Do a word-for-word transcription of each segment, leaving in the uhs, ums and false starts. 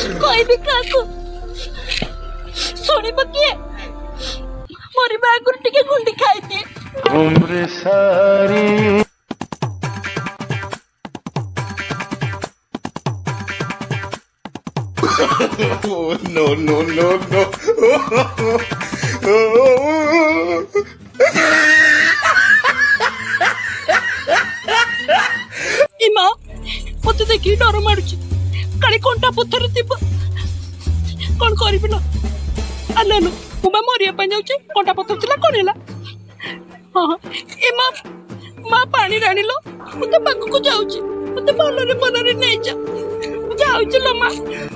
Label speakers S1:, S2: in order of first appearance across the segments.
S1: कोई भी काको सोनी बकिए मोरी बागुर टिके गुंडी खाई थी
S2: उम्र सारी नो नो नो नो
S1: इमा मत देखी डर मारुची काली कंटा पत्थर थिब कौन करिबि ना अल्लालो मुबा मरिया पा जाउची कंटा पत्थर थिला कोन हैला हां इमा मा पानी राणीलो मते पाक को जाउची मते भलरे भलरे नै जा जाउची लो मा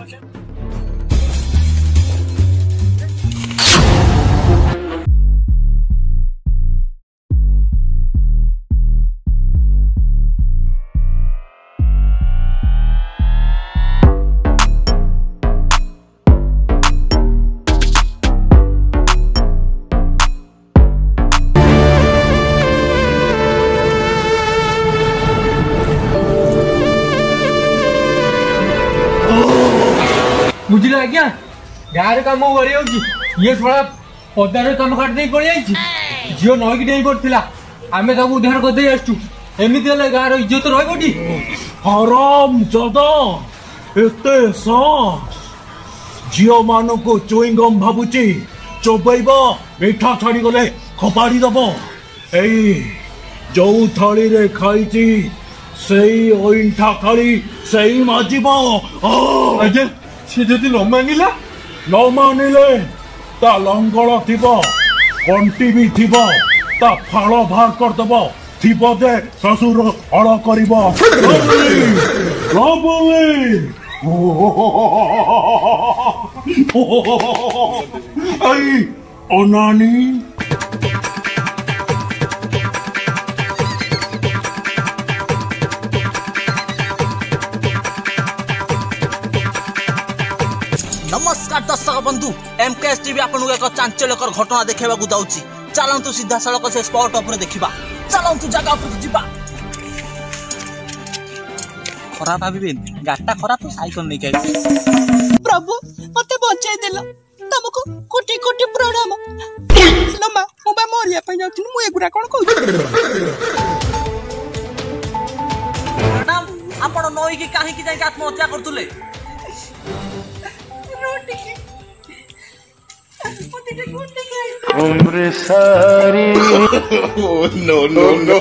S3: बुझिल आज्ञा गाँव कम कर ये थोड़ा पदार कम काट दे पड़ जाइए झील नईक डेई पड़ा आम सब उद्धार करदे आसचु एमती गाँव इज्जत रही
S4: हराम जादा एते सास झील मान को चुईंगम भावुची चोबैब मिठा छाड़ी गले खपाड़ी दब एई जो थाली रे खाई से ओइंठा थाली से माजिब
S3: आज्ञा से जदि न मानिला
S4: न मानिले ता लंगल थिब कंटी भी थिब ता फाड़ बाहर करदब थिब जे ससुर हल करिब अनानी
S5: नमस्कार दर्शक बंधु एमकेएस टीवी आपन एक चांचल्यकर घटना देखा जाऊँगी चलतु सीधा सड़क से स्पॉट उपर देखा चलतु जगह उपर जा खराब भावे गाटा खराब तो साइकिल नहीं कह
S1: प्रभु मते बचाई देला तुमको कोटि कोटि प्रणाम लम्बा मुबा मरिया पा जाउछि मु एगुरा कोन कहू
S5: मैडम आपण नई की काहे की जाय आत्महत्या करतुले
S2: उम्र सारी नो नो नो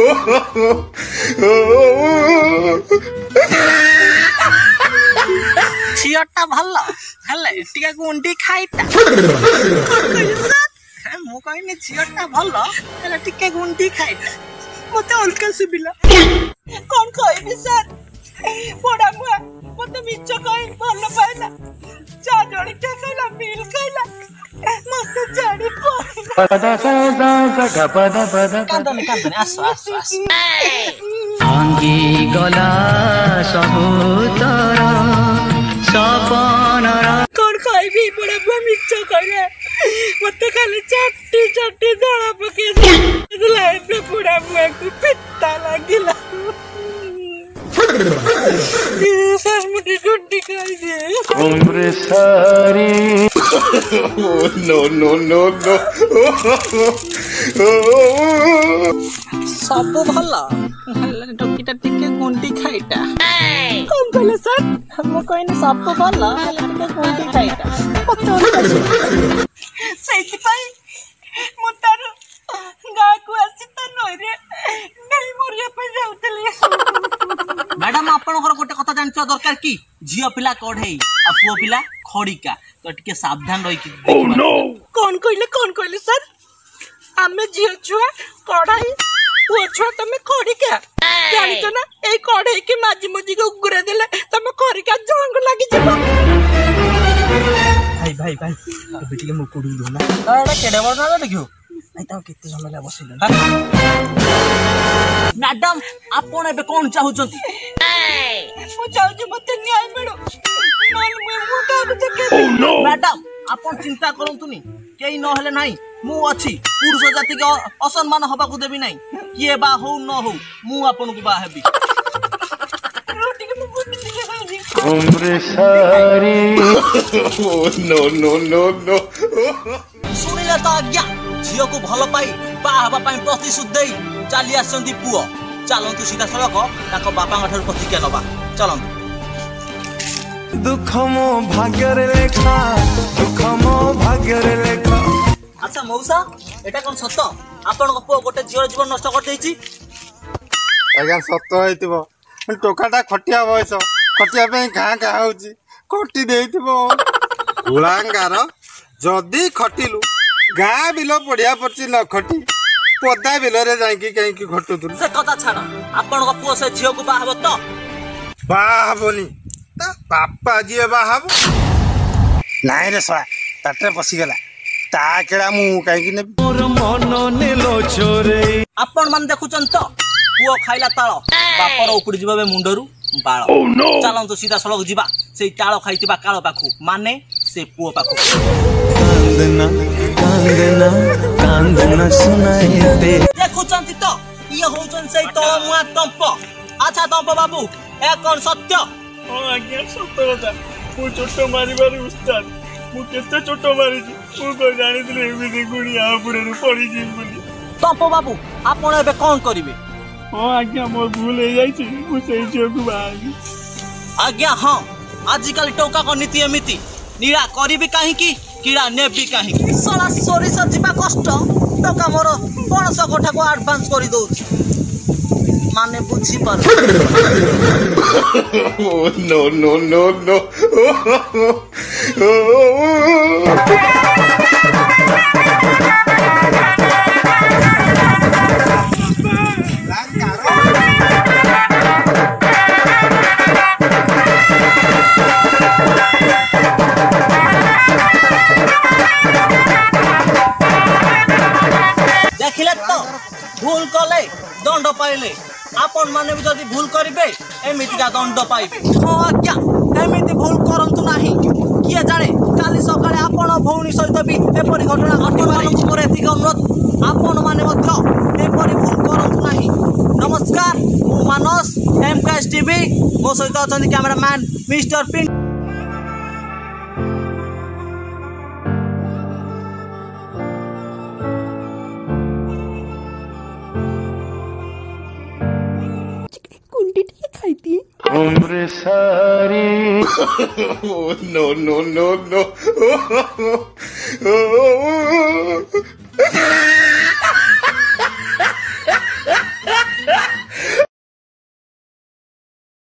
S5: झीलटा भल हेले टिका गुंडी खाइता मु कहनी झीलटा भल हेले टिका गुंडी खाइता
S1: मते अलका सुबिला कोन कहबी सर बड़ा मुआ मते मिछ कहि भल पाइला चा जोड़ी के खाइला मिल खाइला मते जाड़ी
S2: पदा सदा सदा पदा पदा
S5: कांदन कांदन आसो आसो आसो
S6: भांगी गला सबुतर सपन
S1: कौन खाइबी बड़ा बुआ मिछ कहले मते खाली चट्टी चट्टी धड़ा पके लाइफ में बड़ा बुआ को पित्ता लागिला सर मुझे गुंडी खाई दे
S2: उम्र सारी नो नो नो नो
S5: सब भल टोकीटा टिके गुंडी खाइटा
S1: कौन कहले सर
S5: हम कहनी सब भल टिके गुंडी खाइटा
S1: सही पाई मु तार गाय को आसी त नई रे नहीं मरिया पे जाउतले
S5: मैडम आपनकर गोटे कथा जानछ दरकार की झियो पिला कढ़ई आ पुओ पिला खड़िका तो टिके सावधान रही की
S1: कौन कहले कौन कहले सर आमे झियो छुआ कढ़ाई पुओ छुआ तमे खड़िका जानि तो ना ए कढ़ई के माजी मजी को उगरे देले तमे खड़िका जंग लागी जेबो
S5: भाई भाई भाई अबे टिके मु कोडी दो ना अरे केडे बड़ ना देखियो भाई ता केते समय ला बसिले मैडम आपण एबे कोन चाहुचंती
S1: मु चाहू मते न्याय मिलो नल मु मुटा बके
S5: मैडम आपण चिंता करंतुनी केई न हेले नाही मु अछि पुरुष जाति के असम्मान हबा को देबी नाही किए बा हो न हो मु आपण को बा हेबी
S1: रोटी के मु बुंदी
S2: उम्र सारी नो नो नो नो
S5: शुणिले तो आज्ञा झील को भल पाई बाहवा प्रतिश्रुत दे चली आसती पुओ चलतु सीधा सड़क बापा प्रतिज्ञा नवा चलतु
S7: दुख मो भाग्य लेखा दुख मो भाग्य लेखा।
S5: अच्छा मौसा एटा कौन सत आपण पुओ गोटे झील जीवन नष्ट कर देछि
S8: आज्ञा सत होइतिबो टोकाटा खटिया बयस खटिया पे घाँ घाँ होउची खटी देइतिबो गुलांगार जदी खटिलु गाँ बिल पड़िया पड़ची न खटी पदा बिल रे जाइकी कहीं खटुथुलु
S5: से कथा छाड़ आपण पुओ से झील को बाहब तो
S8: बाहबनी ता बापा जी बाहब नाइ रे सवा ताटे पसिगला ता केड़ा मु कहीं ने
S7: मोर मन नेलो छोरे
S5: आपण मान देखुचन तो पुओ खाइला ताळ बापर उपड़ी जिबे मुंडरू बाळ चलंतु सीधा सड़क जिबा से ताळ खाइतिबा काळ पाखु माने से पुओ पाखु
S7: कांदना कांदना कांदना सुनाए दे
S5: देखुचन तो ये होचन से तळ मुआ टंप अच्छा टंप बाबू ए कोन सत्य
S9: हाँ आज्ञा सत कथा मु चोट मारिबार उस्ताद मु केते चोट मारिछि मु को जानिथिले एमिति गुणिया पुरे पड़ी जी बोली
S5: टंप बाबू आपण एबे कोन करिवे
S9: हाँ आज्ञा मोर भूल हो जाइछि मु सेई झियो को बाहागी
S5: आज्ञा हाँ आजिकल टोका को नीति एमिति नीरा करिबी काहे की कीड़ा नेबी काहे की सला सोरिस जिबा कष्ट टोका मोर पणस कोठा को एडवांस करि दउछि माने बुझी पर
S2: नो नो नो नो
S5: देखिले तो भूल कले दंड पाइले आपण माने भी जदि भूल करिवे एमिति का दंड पाइबे हां आज्ञा एमिति भूल करंतु नाही किए जाने काली सकाळे आपण भौणी सहित भी एपरि घटना घटिबार मोर एतिक अनुरोध आपण माने मध्य एपरि भूल करंतु नाही नमस्कार मु मानस एमकेएस टीवी मो सहित अछंती कैमरामैन मिस्टर पिन
S2: उम्र सारी नो नो नो नो